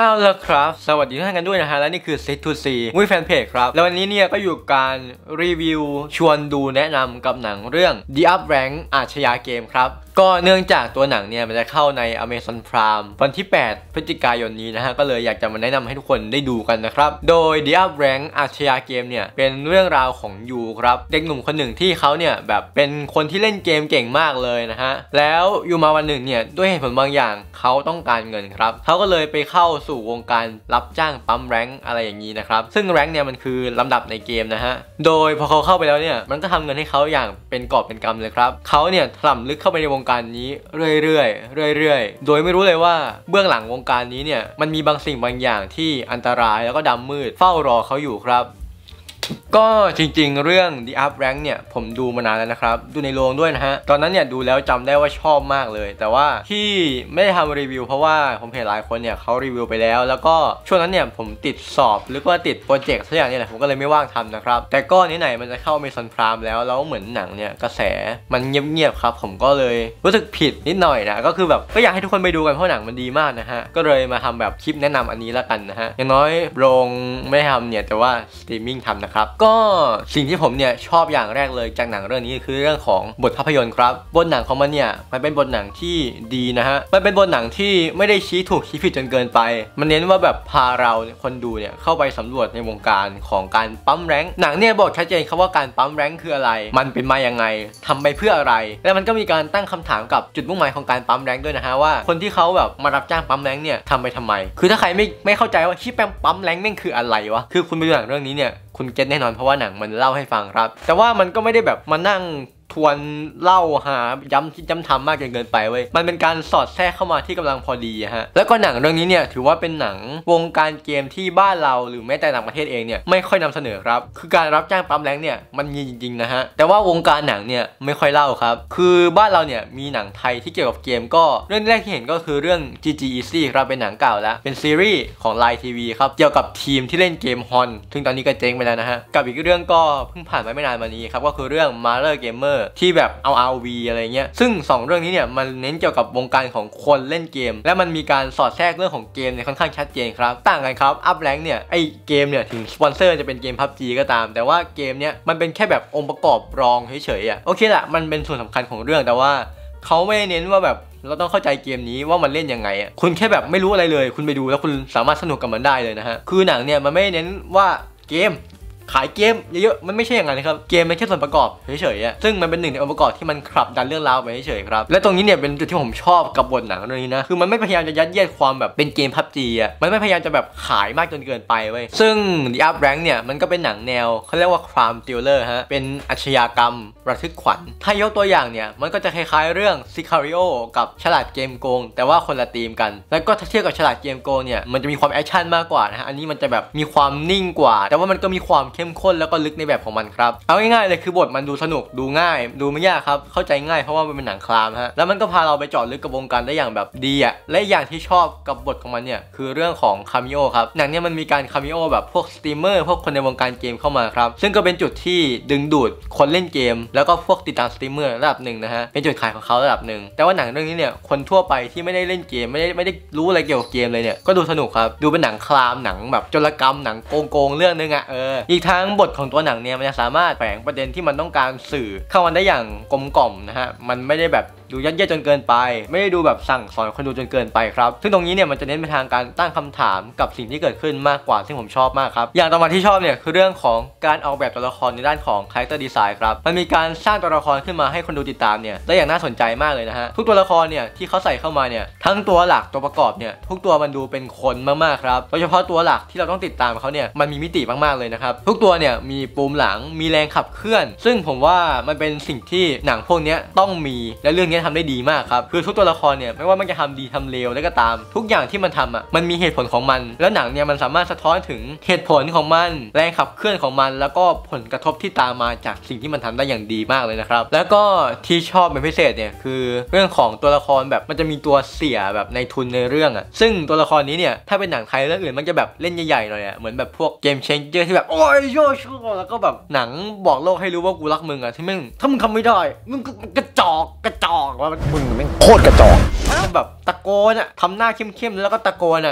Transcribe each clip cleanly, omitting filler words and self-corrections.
อ้าวแล้วครับสวัสดีทุกท่านกันด้วยนะฮะและนี่คือ Set to See มุ้ยแฟนเพจครับแล้ววันนี้เนี่ยก็อยู่การรีวิวชวนดูแนะนำกับหนังเรื่อง The Up Rank อาชญาเกมครับก็เนื่องจากตัวหนังเนี่ยมันจะเข้าใน Amazon Prime วันที่ 8 พฤศจิกายนนี้นะฮะก็เลยอยากจะมาแนะนำให้ทุกคนได้ดูกันนะครับโดย The Up Rank อาชญาเกมเนี่ยเป็นเรื่องราวของยูครับเด็กหนุ่มคนหนึ่งที่เขาเนี่ยแบบเป็นคนที่เล่นเกมเก่งมากเลยนะฮะแล้วอยู่มาวันหนึ่งเนี่ยด้วยเหตุผลบางอย่างเขาต้องการเงินครับเขาก็เลยไปเข้าสู่วงการรับจ้างปั๊มแรงค์อะไรอย่างนี้นะครับซึ่งแรงค์เนี่ยมันคือลำดับในเกมนะฮะโดยพอเขาเข้าไปแล้วเนี่ยมันก็ทำเงินให้เขาอย่างเป็นกอบเป็นกำเลยครับเขาเนี่ยถล่ำลึกเข้าไปในวงการนี้เรื่อยๆโดยไม่รู้เลยว่าเบื้องหลังวงการนี้เนี่ยมันมีบางสิ่งบางอย่างที่อันตรายแล้วก็ดำมืดเฝ้ารอเขาอยู่ครับก็จริงๆเรื่อง The Up Rank เนี่ยผมดูมานานแล้วนะครับดูในโรงด้วยนะฮะตอนนั้นเนี่ยดูแล้วจำได้ว่าชอบมากเลยแต่ว่าที่ไม่ได้ทำรีวิวเพราะว่าผมเห็นหลายคนเนี่ยเขารีวิวไปแล้วก็ช่วงนั้นเนี่ยผมติดสอบหรือว่าติดโปรเจกต์สักอย่างเนี่ยแหละผมก็เลยไม่ว่างทำนะครับแต่ก็ไหนๆมันจะเข้า Amazon Prime แล้วเหมือนหนังเนี่ยกระแสมันเงียบๆครับผมก็เลยรู้สึกผิดนิดหน่อยนะก็คือแบบก็อยากให้ทุกคนไปดูกันเพราะหนังมันดีมากนะฮะก็เลยมาทำแบบคลิปแนะนำอันนี้แล้วกันนะฮะอย่างน้อยโรงไม่ทำเนี่ยแต่ว่าสตรีมมิ่งทำนะครับก็สิ่งที่ผมเนี่ยชอบอย่างแรกเลยจากหนังเรื่องนี้คือเรื่องของบทภาพยนตร์ครับบทหนังของมันเนี่ยมันเป็นบทหนังที่ดีนะฮะมันเป็นบทหนังที่ไม่ได้ชี้ถูกชี้ผิดจนเกินไปมันเน้นว่าแบบพาเราคนดูเนี่ยเข้าไปสำรวจในวงการของการปั๊มแรงค์หนังเนี่ยบอกชัดเจนครับว่าการปั๊มแรงค์คืออะไรมันเป็นมายังไงทำไปเพื่ออะไรและมันก็มีการตั้งคำถามกับจุดมุ่งหมายของการปั๊มแรงค์ด้วยนะฮะว่าคนที่เขาแบบมารับจ้างปั๊มแรงค์เนี่ยทำไปทำไมคือถ้าใครไม่เข้าใจว่าที่ปั๊มแรงค์แม่งคืออะไรวะคือคุณไปดูหนังเรื่องนี้เนี่ยคุณเก็ตแน่นอนเพราะว่าหนังมันเล่าให้ฟังครับแต่ว่ามันก็ไม่ได้แบบมานั่งทวนเล่าหาย้ำคิดย้ำทำมากจนเกินไปเว้ยมันเป็นการสอดแทรกเข้ามาที่กำลังพอดีฮะแล้วก็หนังเรื่องนี้เนี่ยถือว่าเป็นหนังวงการเกมที่บ้านเราหรือแม้แต่ต่างประเทศเองเนี่ยไม่ค่อยนำเสนอครับคือการรับจ้างปั๊มแรงเนี่ยมันมีจริงๆนะฮะแต่ว่าวงการหนังเนี่ยไม่ค่อยเล่าครับคือบ้านเราเนี่ยมีหนังไทยที่เกี่ยวกับเกมก็เรื่องแรกที่เห็นก็คือเรื่อง GG Easy ครับเป็นหนังเก่าแล้วเป็นซีรีส์ของ Line TV ครับเกี่ยวกับทีมที่เล่นเกมฮอนซึ่งตอนนี้ก็เจ๊งไปแล้วนะฮะกับอีกเรื่องก็เพิ่งผ่านไปไม่นานมานี้ครับก็คือเรื่อง Mother Gamer ที่แบบเอา RV อะไรเงี้ยซึ่ง2เรื่องนี้เนี่ยมันเน้นเกี่ยวกับวงการของคนเล่นเกมและมันมีการสอดแทรกเรื่องของเกมเนี่ยค่อนข้างชัดเจนครับต่างกันครับ Up Rank เนี่ยไอเกมเนี่ยถึงสปอนเซอร์จะเป็นเกม PUBG ก็ตามแต่ว่าเกมเนี่ยมันเป็นแค่แบบองค์ประกอบรองเฉยๆอ่ะโอเคแหละมันเป็นส่วนสำคัญของเรื่องแต่ว่าเขาไม่เน้นว่าแบบเราต้องเข้าใจเกมนี้ว่ามันเล่นยังไงอ่ะคุณแค่แบบไม่รู้อะไรเลยคุณไปดูแล้วคุณสามารถสนุกกับมันได้เลยนะฮะคือหนังเนี่ยมันไม่เน้นว่าเกมขายเกมเยอะๆมันไม่ใช่อย่างนั้นนะครับเกมมันแค่ส่วนประกอบเฉยๆซึ่งมันเป็นหนึ่งในองค์ประกอบที่มันขับดันเรื่องราวไปเฉยๆครับและตรงนี้เนี่ยเป็นจุดที่ผมชอบกับบทหนังเรื่องนี้นะคือมันไม่พยายามจะยัดเยียดความแบบเป็นเกม PUBG อ่ะมันไม่พยายามจะแบบขายมากจนเกินไปเว้ยซึ่ง The Up Rank เนี่ยมันก็เป็นหนังแนวเขาเรียกว่า Crime Thriller ฮะเป็นอาชญากรรมระทึกขวัญถ้ายกตัวอย่างเนี่ยมันก็จะคล้ายๆเรื่อง Sicario กับฉลาดเกมโกงแต่ว่าคนละธีมกันแล้วก็ถ้าเทียบกับฉลาดเกมโกงเนี่ยมันจะมีความแอคชั่นมากกว่านะฮะอันนี้มันจะแบบมีความนิ่งกว่าแต่ว่ามันก็มีความเข้มข้นแล้วก็ลึกในแบบของมันครับเอาง่ายๆเลยคือบทมันดูสนุกดูง่ายดูไม่ยากครับเข้าใจง่ายเพราะว่ามันเป็นหนังครามฮะแล้วมันก็พาเราไปเจาะลึกกับวงการได้อย่างแบบดีอ่ะและอย่างที่ชอบกับบทของมันเนี่ยคือเรื่องของคาเมโอครับหนังเนี่ยมันมีการคาเมโอแบบพวกสตรีมเมอร์พวกคนในวงการเกมเข้ามาครับซึ่งก็เป็นจุดที่ดึงดูดคนเล่นเกมแล้วก็พวกติดตามสตรีมเมอร์ระดับหนึ่งนะฮะเป็นจุดขายของเขาระดับหนึ่งแต่ว่าหนังเรื่องนี้เนี่ยคนทั่วไปที่ไม่ได้เล่นเกมไม่ได้รู้อะไรเกี่ยวกับเกมเลยเนี่ยก็ดูสนุกครับดูเป็นหนังครามหนังแบบโจรกรรมหนังโกงเรื่องนึงอ่ะอีกทั้งบทของตัวหนังเนี่ยมันจะสามารถแฝงประเด็นที่มันต้องการสื่อเข้ามาได้อย่างกลมกล่อมนะฮะมันไม่ได้แบบดูยัดเยียดจนเกินไปไม่ได้ดูแบบสั่งสอนคนดูจนเกินไปครับซึ่งตรงนี้เนี่ยมันจะเน้นไปทางการตั้งคำถามกับสิ่งที่เกิดขึ้นมากกว่าซึ่งผมชอบมากครับอย่างต่อมาที่ชอบเนี่ยคือเรื่องของการออกแบบตัวละครในด้านของ character design ครับมันมีการสร้างตัวละครขึ้นมาให้คนดูติดตามเนี่ยได้อย่างน่าสนใจมากเลยนะฮะทุกตัวละครเนี่ยที่เขาใส่เข้ามาเนี่ยทั้งตัวหลักตัวประกอบเนี่ยทุกตัวมันดูเป็นคนมากๆครับโดยเฉพาะตัวหลักที่เราต้องติดตามเขาเนี่ยมันมีมิติมากๆเลยนะครับทุกตัวเนี่ยมีปูมหลังมีแรงขับเคลื่อนซึ่งผมว่ามันเป็นสิ่งที่หนังพวกนี้ต้องมีและเรื่องนี้ทำได้ดีมากครับคือทุกตัวละครเนี่ยไม่ว่ามันจะทำดีทำเลวแล้วก็ตามทุกอย่างที่มันทำอ่ะมันมีเหตุผลของมันแล้วหนังเนี่ยมันสามารถสะท้อนถึงเหตุผลของมันแรงขับเคลื่อนของมันแล้วก็ผลกระทบที่ตามมาจากสิ่งที่มันทำได้อย่างดีมากเลยนะครับแล้วก็ที่ชอบเป็นพิเศษเนี่ยคือเรื่องของตัวละครแบบมันจะมีตัวเสียแบบในทุนในเรื่องอ่ะซึ่งตัวละครนี้เนี่ยถ้าเป็นหนังไทยเรื่องอื่นมันจะแบบเล่นใหญ่ๆหน่อยอ่ะเหมือนแบบพวกเกมเชนเจอร์ที่แบบโอ้ยโยชแล้วก็แบบหนังบอกโลกให้รู้ว่ากูรักมึงอ่ะที่มึงถ้ามึงทำไม่ได้มึงกระจอกว่ามึงโคตรกระจอกแบบตะโกนอ่ะทำหน้าเข้มๆแล้วก็ตะโกนอ่ะ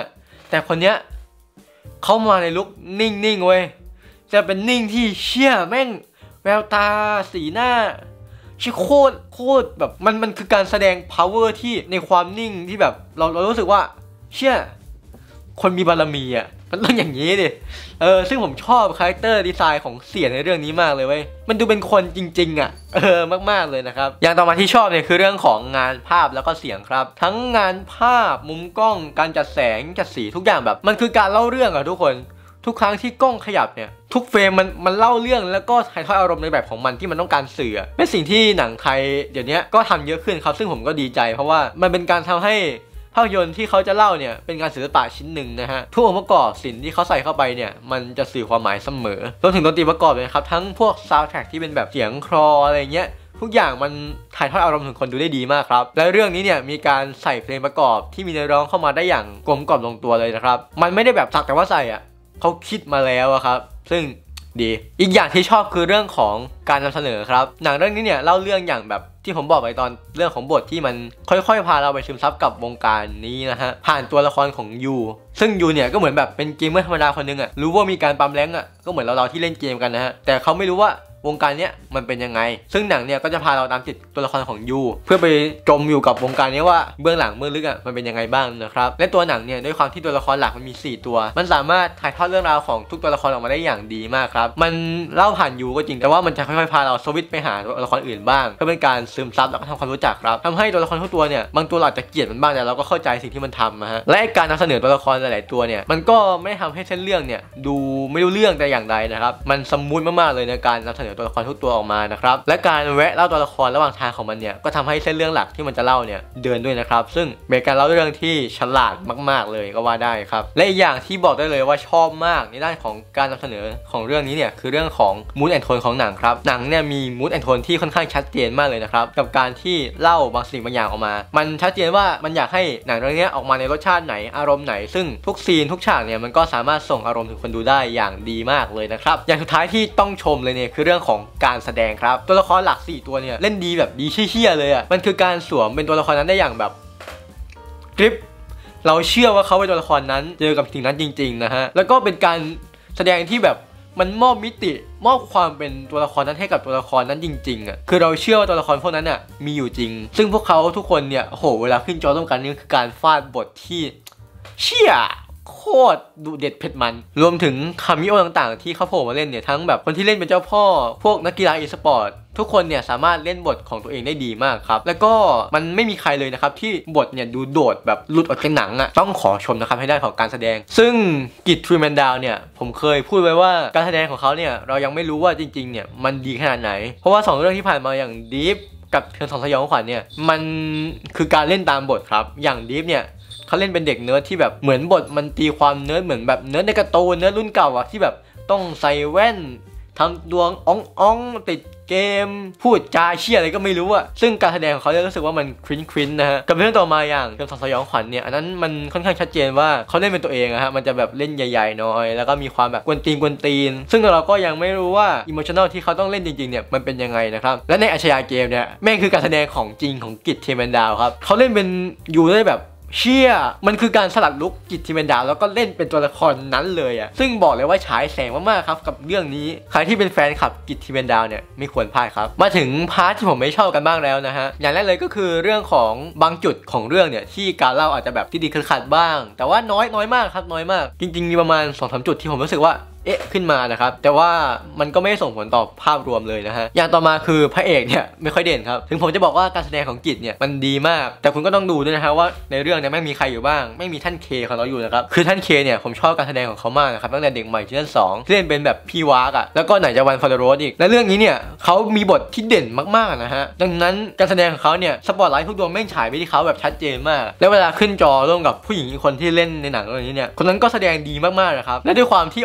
แต่คนเนี้ยเขามาในลุคนิ่งๆเว้ยจะเป็นนิ่งที่เชี่ยแม่งแววตาสีหน้าชิโคตรแบบมันคือการแสดง power ที่ในความนิ่งที่แบบเรารู้สึกว่าเชี่ยคนมีบารมีอ่ะมันต้องอย่างนี้ดิซึ่งผมชอบคาแรคเตอร์ดีไซน์ของเสียในเรื่องนี้มากเลยเว้ยมันดูเป็นคนจริงๆอ่ะมากๆเลยนะครับอย่างต่อมาที่ชอบเนี่ยคือเรื่องของงานภาพแล้วก็เสียงครับทั้งงานภาพมุมกล้องการจัดแสงจัดสีทุกอย่างแบบมันคือการเล่าเรื่องอ่ะทุกคนทุกครั้งที่กล้องขยับเนี่ยทุกเฟรมมันเล่าเรื่องแล้วก็ถ่ายทอดอารมณ์ในแบบของมันที่มันต้องการสื่อเป็นสิ่งที่หนังไทยเดี๋ยวนี้ก็ทำเยอะขึ้นครับซึ่งผมก็ดีใจเพราะว่ามันเป็นการทำให้ภาพยนตร์ที่เขาจะเล่าเนี่ยเป็นงานศิลปะชิ้นหนึ่งนะฮะทุกองค์ประกอบศิลป์ที่เขาใส่เข้าไปเนี่ยมันจะสื่อความหมายเสมอรวมถึงดนตรีประกอบเลยครับทั้งพวกซาวด์แทร็กที่เป็นแบบเสียงคลออะไรเงี้ยทุกอย่างมันถ่ายทอดอารมณ์ถึงคนดูได้ดีมากครับและเรื่องนี้เนี่ยมีการใส่เพลงประกอบที่มีเนื้อร้องเข้ามาได้อย่างกลมกล่อมลงตัวเลยนะครับมันไม่ได้แบบสักแต่ว่าใส่เขาคิดมาแล้วครับซึ่งดีอีกอย่างที่ชอบคือเรื่องของการนำเสนอครับหนังเรื่องนี้เนี่ยเล่าเรื่องอย่างแบบที่ผมบอกไปตอนเรื่องของบทที่มันค่อยๆพาเราไปซึมซับกับวงการนี้นะฮะผ่านตัวละครของยูซึ่งยูเนี่ยก็เหมือนแบบเป็นเกมเมอร์ธรรมดาคนนึงรู้ว่ามีการปั๊มแรงก็เหมือนเราที่เล่นเกมกันนะฮะแต่เขาไม่รู้ว่าวงการเนี้ยมันเป็นยังไงซึ่งหนังเนี่ยก็จะพาเราตามติดตัวละครของยูเพื่อไปจมอยู่กับวงการนี้ว่าเบื้องหลังเบื้องลึกมันเป็นยังไงบ้างนะครับและตัวหนังเนี่ยด้วยความที่ตัวละครหลักมันมี4ตัวมันสามารถถ่ายทอดเรื่องราวของทุกตัวละครออกมาได้อย่างดีมากครับมันเล่าผ่านยูก็จริงแต่ว่ามันจะค่อยๆพาเราสวิตช์ไปหาตัวละครอื่นบ้างเพื่อเป็นการซึมซับแล้วก็ทำความรู้จักครับทำให้ตัวละครทุกตัวเนี่ยบางตัวเราอาจจะเกลียดมันบ้างแต่เราก็เข้าใจสิ่งที่มันทำนะฮะและการนำเสนอตัวละครหลายๆตัวเนี่ยมันก็ไม่ทำให้เส้นเรื่องเนี่ยดูไม่รู้เรื่องแต่อย่างใดนะครับมันสมูทมากๆเลยในการนำเสนอตัวละครทุกตัวออกมานะครับและการแวะเล่าตัวละครระหว่างทางของมันเนี่ยก็ทำให้เส้นเรื่องหลักที่มันจะเล่าเนี่ยเดินด้วยนะครับซึ่งเป็นการเล่าเรื่องที่ฉลาดมากๆเลยก็ว่าได้ครับและอีกอย่างที่บอกได้เลยว่าชอบมากในด้านของการนำเสนอของเรื่องนี้เนี่ยคือเรื่องของมูดแอนด์โทนของหนังครับหนังเนี่ยมีมูดแอนด์โทนที่ค่อนข้างชัดเจนมากเลยนะครับกับการที่เล่าบางสิ่งบางอย่างออกมามันชัดเจนว่ามันอยากให้หนังเรื่องนี้ออกมาในรสชาติไหนอารมณ์ไหนซึ่งทุกซีนทุกฉากเนี่ยมันก็สามารถส่งอารมณ์ถึงคนดูได้อย่างดีมากเลยนะครับอย่างสุดท้ายที่ต้องชมเลยเนี่ยคือเรื่องของการแสดงครับตัวละครหลัก4ตัวเนี่ยเล่นดีแบบดีเชี่ยเลยมันคือการสวมเป็นตัวละครนั้นได้อย่างแบบกริปเราเชื่อว่าเขาเป็นตัวละครนั้นเจอกับสิ่งนั้นจริงๆนะฮะแล้วก็เป็นการแสดงที่แบบมันมอบมิติมอบความเป็นตัวละครนั้นให้กับตัวละครนั้นจริงๆคือเราเชื่อว่าตัวละครพวกนั้นมีอยู่จริงซึ่งพวกเขาทุกคนเนี่ยโหเวลาขึ้นจอร่วมกันนี่คือการฟาดบทที่เชี่ยโคตรดุเด็ดเผ็ดมันรวมถึงคามิโอต่างๆที่เขาโผล่มาเล่นเนี่ยทั้งแบบคนที่เล่นเป็นเจ้าพ่อพวกนักกีฬาอีสปอร์ตทุกคนเนี่ยสามารถเล่นบทของตัวเองได้ดีมากครับแล้วก็มันไม่มีใครเลยนะครับที่บทเนี่ยดูโดดแบบหลุดออกจากหนังต้องขอชมนะครับให้ได้ของการแสดงซึ่งกิตทรีแมนดาวเนี่ยผมเคยพูดไว้ว่าการแสดงของเขาเนี่ยเรายังไม่รู้ว่าจริงๆเนี่ยมันดีขนาดไหนเพราะว่า2เรื่องที่ผ่านมาอย่างดีฟกับเทือนสองสยองขวัญเนี่ยมันคือการเล่นตามบทครับอย่างดีฟเนี่ยเขาเล่นเป็นเด็กเนิร์ดที่แบบเหมือนบทมันตีความเนิร์ดเหมือนแบบเนิร์ดในการ์ตูนเนิร์ดรุ่นเก่าที่แบบต้องใส่แว่นทำดวงอ่องติดเกมพูดจาเชี่ยอะไรก็ไม่รู้ซึ่งการแสดงของเขาเนี่ยรู้สึกว่ามันคริ้นนะฮะกับเรื่องต่อมาอย่างเรื่องสยองขวัญเนี่ยอันนั้นมันค่อนข้างชัดเจนว่าเขาเล่นเป็นตัวเองมันจะแบบเล่นใหญ่ๆน้อยแล้วก็มีความแบบกวนตีนซึ่งเราก็ยังไม่รู้ว่าอิโมชันนอลที่เขาต้องเล่นจริงๆเนี่ยมันเป็นยังไงนะครับและในอาชญาเกมเนี่ยแม่งคือการแสดงของจริงของกิตเทแมนดาวครับเขาเล่นเป็นอยู่ได้แบบเชี่ยมันคือการสลัดลุคกิตติเมนดาวแล้วก็เล่นเป็นตัวละครนั้นเลยซึ่งบอกเลยว่าฉายแสงมากๆครับกับเรื่องนี้ใครที่เป็นแฟนคลับกิตติเมนดาวเนี่ยไม่ควรพลาดครับมาถึงพาร์ทที่ผมไม่ชอบกันบ้างแล้วนะฮะอย่างแรกเลยก็คือเรื่องของบางจุดของเรื่องเนี่ยที่การเล่าอาจจะแบบที่ดีขัดบ้างแต่ว่าน้อยมากครับน้อยมากจริงๆมีประมาณ 2-3 จุดที่ผมรู้สึกว่าขึ้นมานะครับแต่ว่ามันก็ไม่ได้ส่งผลต่อภาพรวมเลยนะฮะอย่างต่อมาคือพระเอกเนี่ยไม่ค่อยเด่นครับถึงผมจะบอกว่าการแสดงของกิจเนี่ยมันดีมากแต่คุณก็ต้องดูด้วยนะฮะว่าในเรื่องเนี่ยไม่มีใครอยู่บ้างไม่มีท่านเคของเราอยู่นะครับคือท่านเคเนี่ยผมชอบการแสดงของเขามากนะครับตั้งแต่เด็กใหม่ซีซั่น2ที่เล่นเป็นแบบพี่วากแล้วก็ไหนจะวันฟอร์โรสอีกและเรื่องนี้เนี่ยเขามีบทที่เด่นมากๆนะฮะดังนั้นการแสดงของเขาเนี่ยสปอตไลท์ทุกดวงแม่งฉายไปที่เขาแบบชัดเจนมากแล้วเวลาขึ้นจอร่วมกับผู้หญิงอีกคนที่เล่นในหนังเรื่องนี้เนี่ยคนนั้นก็แสดงดีมากๆนะครับและด้วยความที่ออร่าของ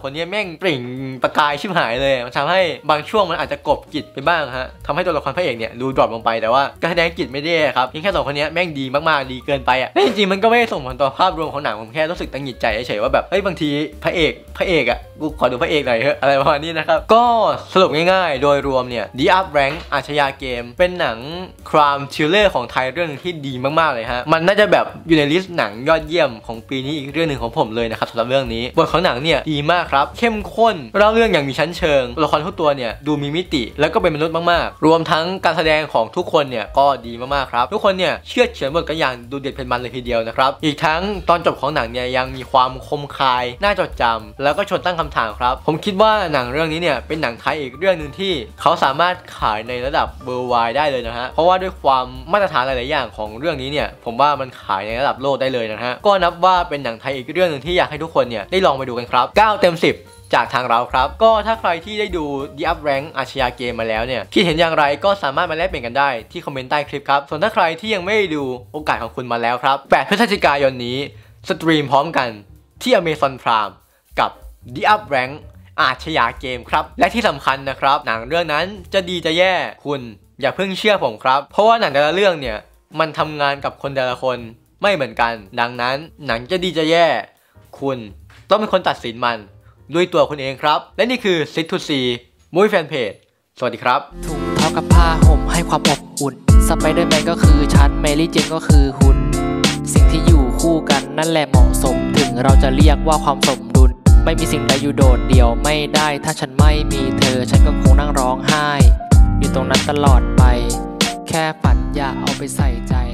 คนนี้แม่งเปล่งประกายชิบหายเลยมันทำให้บางช่วงมันอาจจะกบกิจไปบ้างฮะทำให้ตัวละครพระเอกเนี่ยดูดรอปลงไปแต่ว่าการแสดงกิจไม่ได้ครับแค่2คนนี้แม่งดีมากๆดีเกินไปอ่ะจริงๆมันก็ไม่ได้ส่งผลต่อภาพรวมของหนังผมแค่รู้สึกตังหงิดใจเฉยๆว่าแบบเฮ้ยบางทีพระเอกอ่ะกูขอดูพระเอกหน่อยเถอะอะไรประมาณนี้นะครับก็สรุปง่ายๆโดยรวมเนี่ย The Up Rank อาชญาเกมเป็นหนังครามทริลเลอร์ของไทยเรื่องนึงที่ดีมากๆเลยฮะมันน่าจะแบบอยู่ในลิสต์หนังยอดเยี่ยมของปีนี้อีกเรื่องหนึ่งของผมเลยนะครับสำหรับเรื่องนี้บทของหนังเนี่ยดีมากครับเข้มข้นเล่าเรื่องอย่างมีชั้นเชิงตัวละครทุกตัวเนี่ยดูมีมิติแล้วก็เป็นมนุษย์มากๆรวมทั้งการแสดงของทุกคนเนี่ยก็ดีมากๆครับทุกคนเนี่ยเชื่อเฉือนบทกันอย่างดูเด็ดเผ็ดมันเลยทีเดียวนะครับอีกทั้งตอนจบของหนังเนี่ยยังมีความคมคายน่าจดจำแล้วก็ชวนตั้งคำถามครับผมคิดว่าหนังเรื่องนี้เนี่ยเป็นหนังไทยอีกเรื่องนึงที่เขาสามารถขายในระดับเวิลด์ไวด์ได้เลยนะฮะเพราะว่าด้วยความมาตรฐานหลายๆอย่างของเรื่องนี้เนี่ยผมว่ามันขายในระดับโลกได้เลยนะฮะก็นับว่าเป็นหนังไทยอีกเรื่องนึงที่อยากให้ทุกคนเนี่ยได้ลองไปดูกันครับ9 เต็ม 10จากทางเราครับก็ถ้าใครที่ได้ดู The Up Rank อาชญาเกมมาแล้วเนี่ยคิดเห็นอย่างไรก็สามารถมาแลกเปลี่ยนกันได้ที่คอมเมนต์ใต้คลิปครับส่วนถ้าใครที่ยังไม่ได้ดูโอกาสของคุณมาแล้วครับ8 พฤศจิกายนนี้สตรีมพร้อมกันที่ Amazon Prime กับ The Up Rank อาชญาเกมครับและที่สำคัญนะครับหนังเรื่องนั้นจะดีจะแย่คุณอย่าเพิ่งเชื่อผมครับเพราะว่าหนังแต่ละเรื่องเนี่ยมันทำงานกับคนแต่ละคนไม่เหมือนกันดังนั้นหนังจะดีจะแย่คุณต้องเป็นคนตัดสินมันด้วยตัวคุณเองครับและนี่คือ Sit to See Movie Fan Page สวัสดีครับถุงเท้ากับผ้าห่มให้ความอบอุ่นสไปเดอร์แมนก็คือฉันเมลี่เจนก็คือหุ่นสิ่งที่อยู่คู่กันนั่นแหละเหมาะสมถึงเราจะเรียกว่าความสมดุลไม่มีสิ่งใดอยู่โดดเดี่ยวไม่ได้ถ้าฉันไม่มีเธอฉันก็คงนั่งร้องไห้อยู่ตรงนั้นตลอดไปแค่ฝันอย่าเอาไปใส่ใจ